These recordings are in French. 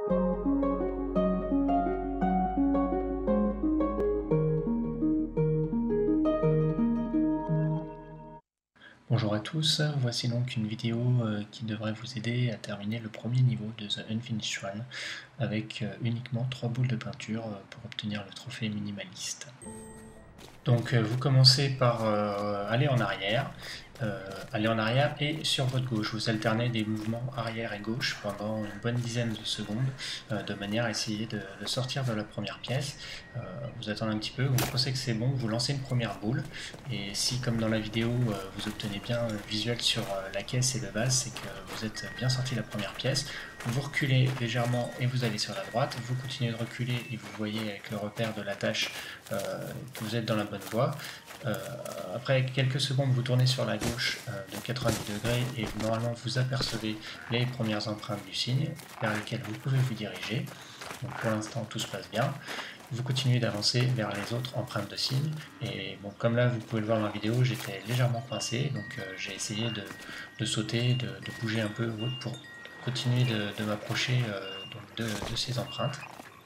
Bonjour à tous, voici donc une vidéo qui devrait vous aider à terminer le premier niveau de The Unfinished Run avec uniquement 3 boules de peinture pour obtenir le trophée minimaliste. Donc vous commencez par aller en arrière et sur votre gauche. Vous alternez des mouvements arrière et gauche pendant une bonne dizaine de secondes de manière à essayer de sortir de la première pièce. Vous attendez un petit peu, vous pensez que c'est bon, vous lancez une première boule et si comme dans la vidéo vous obtenez bien le visuel sur la caisse et le vase, c'est que vous êtes bien sorti de la première pièce. Vous reculez légèrement et vous allez sur la droite, vous continuez de reculer et vous voyez avec le repère de la tâche que vous êtes dans la bonne voie. Après quelques secondes, vous tournez sur la gauche de 90 degrés et normalement vous apercevez les premières empreintes du signe vers lesquelles vous pouvez vous diriger. Donc pour l'instant tout se passe bien. Vous continuez d'avancer vers les autres empreintes de signes et bon, comme là vous pouvez le voir dans la vidéo, j'étais légèrement coincé, donc j'ai essayé de sauter, de bouger un peu pour continuer de m'approcher de ces empreintes.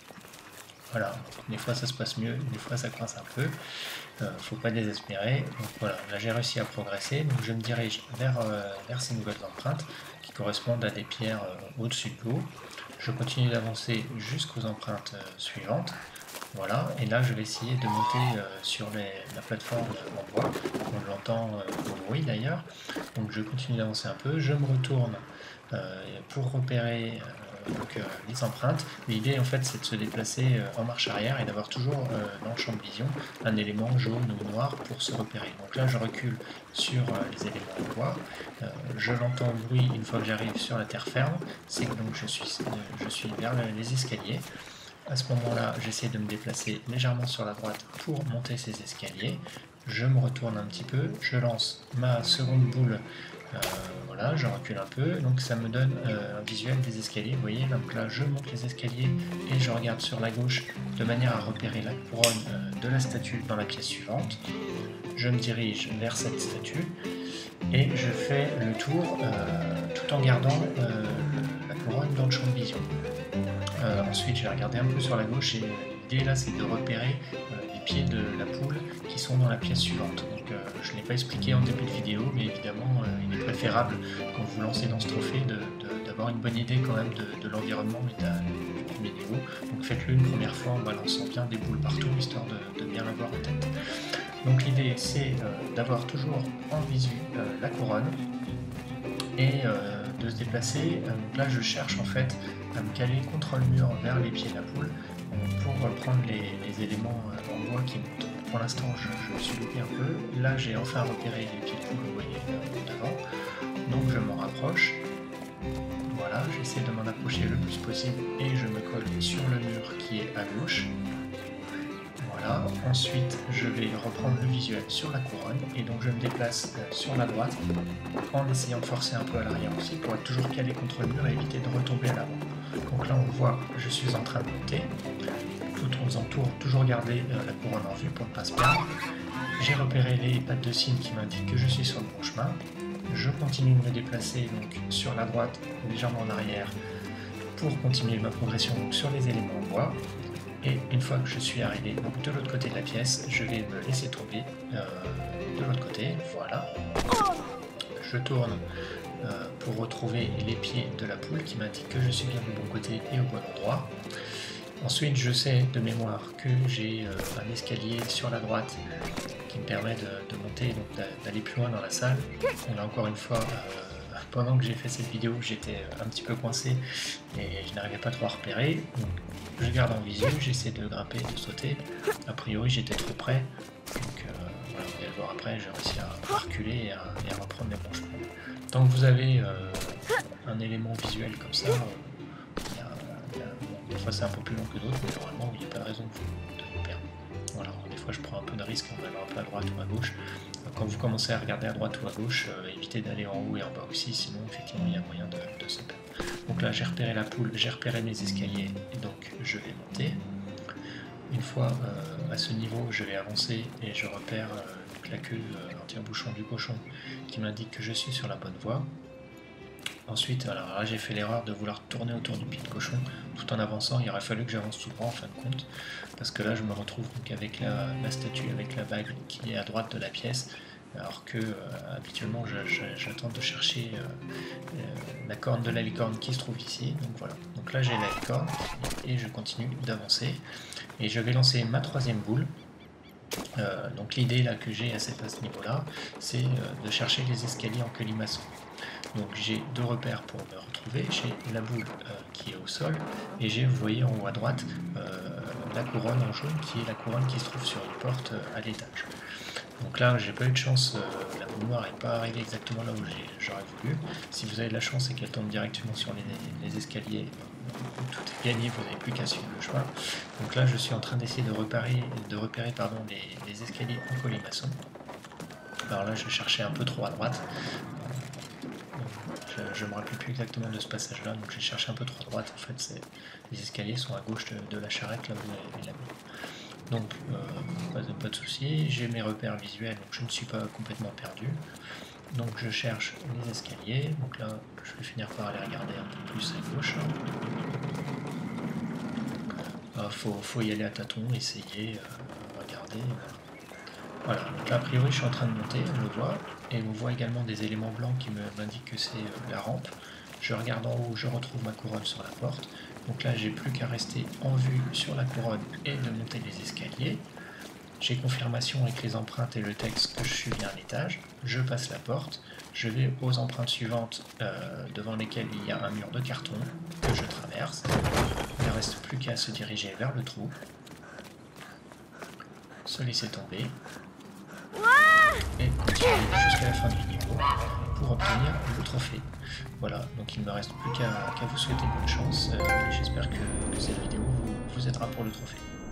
Voilà, des fois ça se passe mieux, des fois ça coince un peu, faut pas désespérer. Donc voilà, là j'ai réussi à progresser, donc je me dirige vers ces nouvelles empreintes qui correspondent à des pierres au-dessus de l'eau. Je continue d'avancer jusqu'aux empreintes suivantes. Voilà, et là je vais essayer de monter sur la plateforme en bois, on l'entend au bruit d'ailleurs. Donc je continue d'avancer un peu, je me retourne pour repérer les empreintes. L'idée en fait c'est de se déplacer en marche arrière et d'avoir toujours dans le champ de vision un élément jaune ou noir pour se repérer. Donc là je recule sur les éléments en bois, je l'entends au bruit une fois que j'arrive sur la terre ferme, c'est que donc je suis vers les escaliers. À ce moment-là, j'essaie de me déplacer légèrement sur la droite pour monter ces escaliers. Je me retourne un petit peu, je lance ma seconde boule, voilà, je recule un peu, donc ça me donne un visuel des escaliers, vous voyez, donc là je monte les escaliers et je regarde sur la gauche de manière à repérer la couronne de la statue dans la pièce suivante. Je me dirige vers cette statue et je fais le tour tout en gardant la couronne dans le champ de vision. Ensuite, j'ai regardé un peu sur la gauche et l'idée là, c'est de repérer les pieds de la poule qui sont dans la pièce suivante. Donc, je ne l'ai pas expliqué en début de vidéo, mais évidemment, il est préférable quand vous lancez dans ce trophée d'avoir une bonne idée quand même de l'environnement et du premier niveau. Donc, faites-le une première fois en balançant bien des boules partout, histoire de bien l'avoir en tête. Donc, l'idée, c'est d'avoir toujours en visu la couronne et de se déplacer. Donc là, je cherche en fait à me caler contre le mur vers les pieds de la poule pour prendre les éléments en bois qui montent. Pour l'instant, je suis loupé un peu. Là, j'ai enfin repéré les pieds de poule, vous voyez, d'avant. Donc, je m'en rapproche. Voilà, j'essaie de m'en approcher le plus possible et je me colle sur le mur qui est à gauche. Voilà, ensuite je vais reprendre le visuel sur la couronne et donc je me déplace sur la droite en essayant de forcer un peu à l'arrière aussi pour être toujours calé contre le mur et éviter de retomber à l'avant. Donc là on voit, je suis en train de monter, tout en faisant toujours garder la couronne en vue pour ne pas se perdre. J'ai repéré les pattes de signe qui m'indiquent que je suis sur le bon chemin. Je continue de me déplacer donc sur la droite, légèrement en arrière, pour continuer ma progression donc, sur les éléments en bois. Et une fois que je suis arrivé donc, de l'autre côté de la pièce, je vais me laisser tomber de l'autre côté, voilà. Je tourne pour retrouver les pieds de la poule qui m'indique que je suis bien du bon côté et au bon endroit. Ensuite, je sais de mémoire que j'ai un escalier sur la droite qui me permet de monter, donc d'aller plus loin dans la salle. Et là encore une fois, pendant que j'ai fait cette vidéo, j'étais un petit peu coincé et je n'arrivais pas trop à repérer. Donc, je garde en visu, j'essaie de grimper, de sauter. A priori, j'étais trop près. Donc voilà, vous allez le voir après, j'ai réussi à reculer et à reprendre les bons chemins. Tant que vous avez un élément visuel comme ça, des fois c'est un peu plus long que d'autres, mais normalement il n'y a pas de raison de vous perdre. Voilà, des fois je prends un peu de risque en allant un peu à droite ou à gauche. Quand vous commencez à regarder à droite ou à gauche, évitez d'aller en haut et en bas aussi, sinon effectivement il y a moyen de se perdre. Donc là j'ai repéré la poule, j'ai repéré mes escaliers, et donc je vais monter. Une fois à ce niveau, je vais avancer et je repère la queue, l'anti-bouchon du cochon qui m'indique que je suis sur la bonne voie. Ensuite, alors là j'ai fait l'erreur de vouloir tourner autour du pied de cochon tout en avançant. Il aurait fallu que j'avance tout droit en fin de compte, parce que là je me retrouve donc avec la statue, avec la bague qui est à droite de la pièce, alors que habituellement j'attends de chercher la corne de la licorne qui se trouve ici. Donc voilà, donc là j'ai la licorne et je continue d'avancer et je vais lancer ma troisième boule. Donc l'idée là que j'ai à ce niveau-là, c'est de chercher les escaliers en colimaçon. Donc j'ai deux repères pour me retrouver, j'ai la boule qui est au sol, et j'ai, vous voyez en haut à droite, la couronne en jaune qui est la couronne qui se trouve sur une porte à l'étage. Donc là j'ai pas eu de chance, la boule noire n'est pas arrivée exactement là où j'aurais voulu. Si vous avez de la chance et qu'elle tombe directement sur les escaliers, tout est gagné, vous n'avez plus qu'à suivre le chemin. Donc là je suis en train d'essayer de repérer les escaliers en colimaçon. Alors là je cherchais un peu trop à droite. Je ne me rappelle plus exactement de ce passage là, donc j'ai cherché un peu trop à droite. En fait les escaliers sont à gauche de la charrette là où vous avez la boule. Donc pas de souci, j'ai mes repères visuels, donc je ne suis pas complètement perdu. Donc je cherche les escaliers, donc là je vais finir par aller regarder un peu plus à gauche. Faut y aller à tâtons, essayer, regarder. Voilà, donc là a priori je suis en train de monter, on le voit, et on voit également des éléments blancs qui m'indiquent que c'est la rampe. Je regarde en haut, je retrouve ma couronne sur la porte. Donc là j'ai plus qu'à rester en vue sur la couronne et de monter les escaliers. J'ai confirmation avec les empreintes et le texte que je suis bien à l'étage. Je passe la porte, je vais aux empreintes suivantes devant lesquelles il y a un mur de carton que je traverse. Il ne reste plus qu'à se diriger vers le trou, se laisser tomber et continuer jusqu'à la fin du niveau pour obtenir le trophée. Voilà, donc il ne me reste plus qu'à vous souhaiter bonne chance. J'espère que cette vidéo vous aidera pour le trophée.